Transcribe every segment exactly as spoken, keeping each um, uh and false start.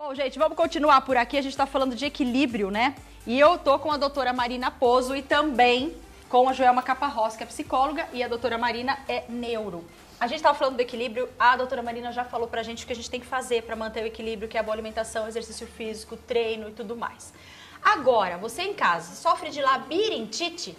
Bom, gente, vamos continuar por aqui. A gente está falando de equilíbrio, né? E eu tô com a doutora Marina Pozo e também com a Joelma Caparrós, que é psicóloga, e a doutora Marina é neuro. A gente estava falando do equilíbrio, a doutora Marina já falou pra gente o que a gente tem que fazer para manter o equilíbrio, que é a boa alimentação, exercício físico, treino e tudo mais. Agora, você em casa sofre de labirintite?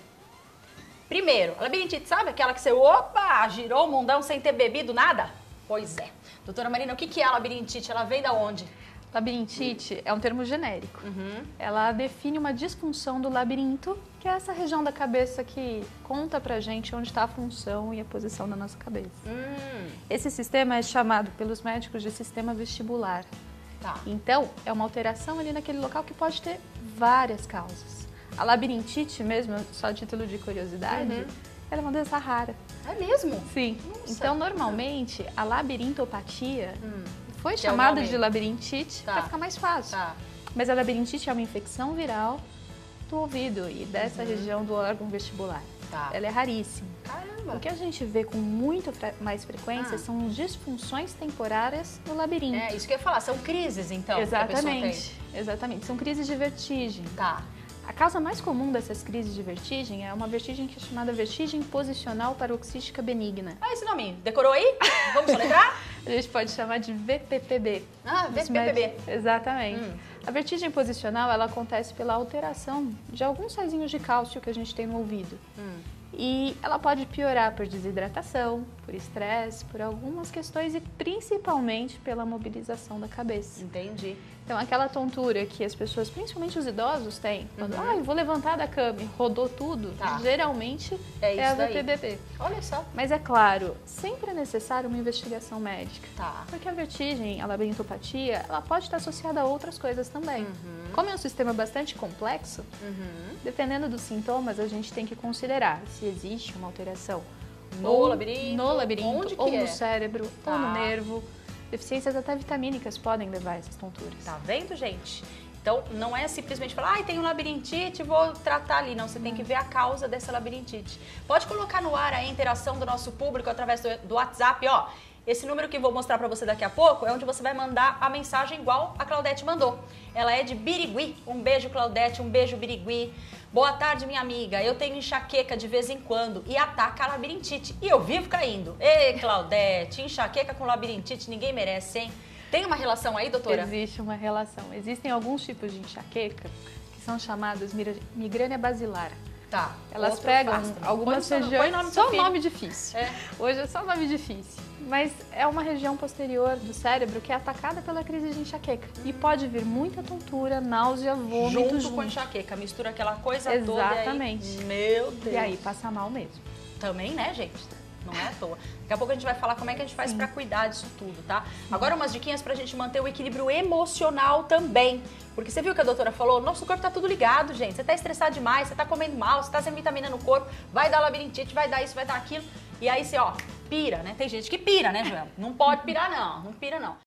Primeiro, a labirintite, sabe aquela que você, opa, girou o mundão sem ter bebido nada? Pois é. Doutora Marina, o que é a labirintite? Ela vem da onde? Labirintite é um termo genérico. Uhum. Ela define uma disfunção do labirinto, que é essa região da cabeça que conta pra gente onde está a função e a posição da nossa cabeça. Hum. Esse sistema é chamado pelos médicos de sistema vestibular. Tá. Então, é uma alteração ali naquele local que pode ter várias causas. A labirintite mesmo, só a título de curiosidade, Uhum. ela é uma doença rara. É mesmo? Sim. Nossa. Então, normalmente, a labirintopatia Hum. foi Que é o chamada nome? de labirintite Tá. para ficar mais fácil. Tá. Mas a labirintite é uma infecção viral do ouvido e dessa Uhum. região do órgão vestibular. Tá. Ela é raríssima. Caramba. O que a gente vê com muito fre- mais frequência Ah. são disfunções temporárias no labirinto. É, isso que eu ia falar, são crises então que a pessoa Exatamente, exatamente. São crises de vertigem. tem. Tá. A causa mais comum dessas crises de vertigem é uma vertigem que é chamada vertigem posicional paroxística benigna. Ah, esse nome, decorou aí? Vamos soletrar? A gente pode chamar de V P P B. Ah, Os V P P B. médicos- Exatamente. Hum. A vertigem posicional, ela acontece pela alteração de alguns saizinhos de cálcio que a gente tem no ouvido. Hum. E ela pode piorar por desidratação, por estresse, por algumas questões e principalmente pela mobilização da cabeça. Entendi. Então, aquela tontura que as pessoas, principalmente os idosos, têm, quando, Uhum. ah, eu vou levantar da cama e rodou tudo, Tá. geralmente É é a isso daí. V P B B. Olha só. Mas é claro, sempre é necessário uma investigação médica. Tá. Porque a vertigem, a labirintopatia, ela pode estar associada a outras coisas também. Uhum. Como é um sistema bastante complexo, Uhum. dependendo dos sintomas, a gente tem que considerar se existe uma alteração No ou labirinto? no labirinto, Onde que ou é? no cérebro, Tá. ou no nervo. Deficiências até vitamínicas podem levar a essas tonturas. Tá vendo, gente? Então, não é simplesmente falar, ai, tem um labirintite, vou tratar ali. Não, você tem que ver a causa dessa labirintite. Pode colocar no ar a interação do nosso público através do, do WhatsApp, ó. Esse número que eu vou mostrar pra você daqui a pouco é onde você vai mandar a mensagem igual a Claudete mandou. Ela é de Birigui. Um beijo, Claudete, um beijo, Birigui. Boa tarde, minha amiga. Eu tenho enxaqueca de vez em quando e ataca a labirintite. E eu vivo caindo. Ei, Claudete, enxaqueca com labirintite ninguém merece, hein? Tem uma relação aí, doutora? Existe uma relação. Existem alguns tipos de enxaqueca que são chamadas mira- migrânia basilar. Tá. Elas Outro pegam faz também. algumas Põe o seu- põe o regiões. nome do seu Só filho. nome difícil. É. Hoje é só nome difícil. Mas é uma região posterior do cérebro que é atacada pela crise de enxaqueca. E pode vir muita tontura, náusea, vômito Junto, junto. com a enxaqueca, mistura aquela coisa Exatamente. toda. Aí, meu Deus. E aí passa mal mesmo. Também, né, gente? Não é à toa. Daqui a pouco a gente vai falar como é que a gente faz pra cuidar disso tudo, tá? Agora umas diquinhas pra gente manter o equilíbrio emocional também. Porque você viu que a doutora falou? Nosso corpo tá tudo ligado, gente. Você tá estressado demais, você tá comendo mal, você tá sem vitamina no corpo, vai dar labirintite, vai dar isso, vai dar aquilo. E aí você, ó, pira, né? Tem gente que pira, né, Joel? Não pode pirar, não. Não pira, não.